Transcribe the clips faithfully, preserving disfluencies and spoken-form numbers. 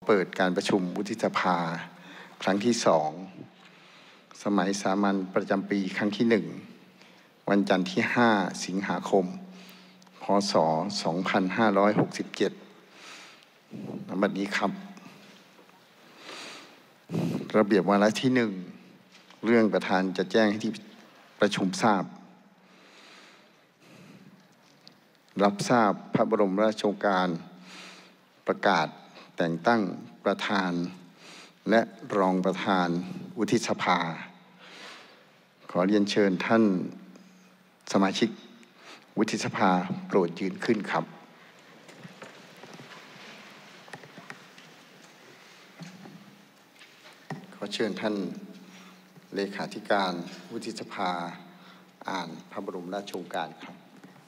เปิดการประชุมวุฒิสภาครั้งที่สองสมัยสามัญประจำปีครั้งที่หนึ่งวันจันทร์ที่ห้าสิงหาคมพ.ศ. สองพันห้าร้อยหกสิบเจ็ดณ บัดนี้ครับระเบียบวาระที่หนึ่งเรื่องประธานจะแจ้งให้ที่ประชุมทราบรับทราบพระบรมราชโองการประกาศแต่งตั้งประธานและรองประธานวุฒิสภาขอเรียนเชิญท่านสมาชิกวุฒิสภาโปรดยืนขึ้นครับขอเชิญท่านเลขาธิการวุฒิสภาอ่านพระบรมราชโองการครับ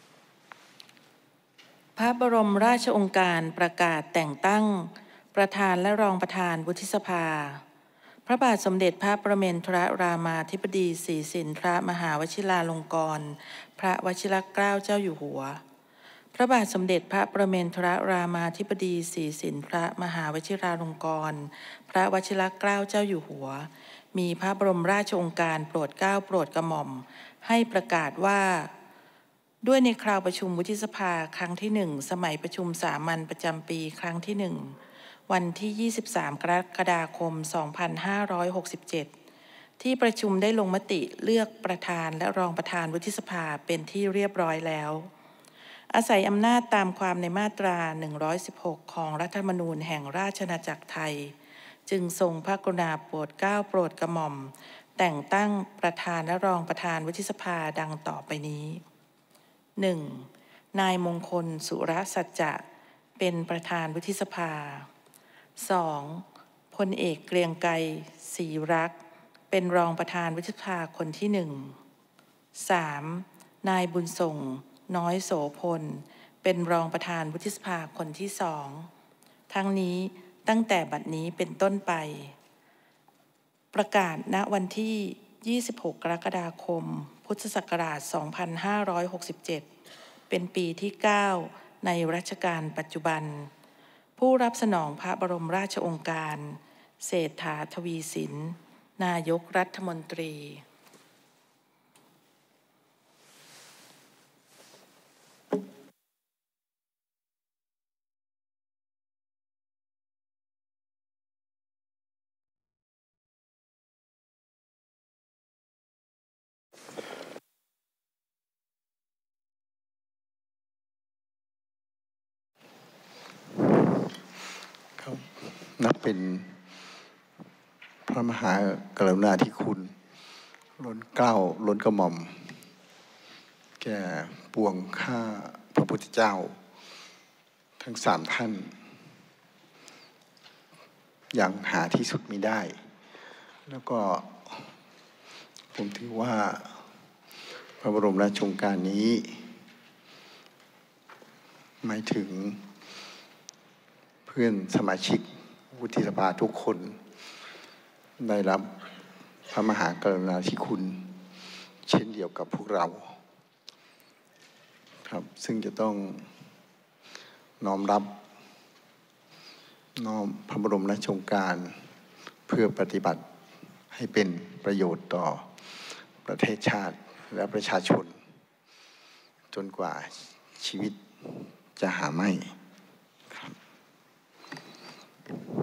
พระบรมราชโองการประกาศแต่งตั้งประธานและรองประธานวุฒิสภาพระบาทสมเด็จพระประเมนทรรามาธิบดีศรีสินทรมหาวชิราลงกรณ์พระวชิรเกล้าเจ้าอยู่หัวพระบาทสมเด็จพระประเมนทรรามาธิบดีศรีสินทรมหาวชิราลงกรณ์พระวชิรเกล้าเจ้าอยู่หัวมีพระบรมราชโองการโปรดเกล้าโปรดกระหม่อมให้ประกาศว่าด้วยในคราวประชุมวุฒิสภาครั้งที่หนึ่งสมัยประชุมสามัญประจำปีครั้งที่หนึ่งวันที่ยี่สิบสามกรกฎาคมสองพันห้าร้อยหกสิบเจ็ดที่ประชุมได้ลงมติเลือกประธานและรองประธานวุฒิสภาเป็นที่เรียบร้อยแล้วอาศัยอำนาจตามความในมาตราหนึ่งร้อยสิบหกของรัฐธรรมนูญแห่งราชอาณาจักรไทยจึงทรงพระกรุณาโปรดเกล้าโปรดกระหม่อมแต่งตั้งประธานและรองประธานวุฒิสภาดังต่อไปนี้ หนึ่ง. นายมงคลสุรสัจจะเป็นประธานวุฒิสภา สอง. พลเอกเกรียงไกรศรีรักษ์เป็นรองประธานวุฒิสภาคนที่หนึ่ง สาม. นายบุญส่งน้อยโสพลเป็นรองประธานวุฒิสภาคนที่สองทั้งนี้ตั้งแต่บัดนี้เป็นต้นไปประกาศณวันที่ยี่สิบหกกรกฎาคมพุทธศักราชสองพันห้าร้อยหกสิบเจ็ดเป็นปีที่เก้าในรัชกาลปัจจุบันผู้รับสนองพระบรมราชโองการเศรษฐาทวีสินนายกรัฐมนตรีนับเป็นพระมหากรุณาธิคุณล้นเกล้าล้นกระหม่อมแก่ปวงข้าพระพุทธเจ้าทั้งสามท่านอย่างหาที่สุดมิได้แล้วก็ผมถือว่าพระบรมราชโองการนี้หมายถึงเพื่อนสมาชิกวุฒิสภาทุกคนได้รับพระมหากรุณาธิคุณเช่นเดียวกับพวกเราครับซึ่งจะต้องน้อมรับน้อมพระบรมราชโองการเพื่อปฏิบัติให้เป็นประโยชน์ต่อประเทศชาติและประชาชนจนกว่าชีวิตจะหาไม่ครับ